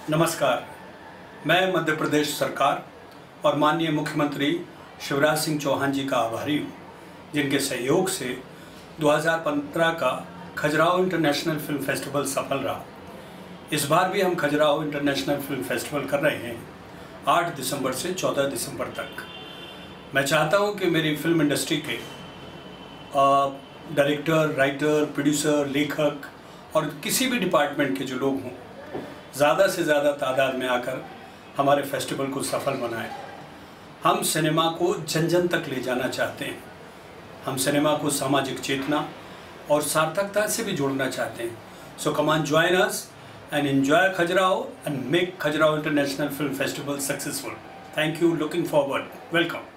नमस्कार। मैं मध्य प्रदेश सरकार और माननीय मुख्यमंत्री शिवराज सिंह चौहान जी का आभारी हूँ, जिनके सहयोग से 2015 का खजुराहो इंटरनेशनल फिल्म फेस्टिवल सफल रहा। इस बार भी हम खजुराहो इंटरनेशनल फिल्म फेस्टिवल कर रहे हैं 8 दिसंबर से 14 दिसंबर तक। मैं चाहता हूँ कि मेरी फिल्म इंडस्ट्री के डायरेक्टर, राइटर, प्रोड्यूसर, लेखक और किसी भी डिपार्टमेंट के जो लोग हों, ज़्यादा से ज़्यादा तादाद में आकर हमारे फेस्टिवल को सफल बनाएं। हम सिनेमा को जन जन तक ले जाना चाहते हैं। हम सिनेमा को सामाजिक चेतना और सार्थकता से भी जोड़ना चाहते हैं। So come on join us and enjoy Khajuraho and make Khajuraho International Film Festival successful. Thank you. Looking forward. Welcome.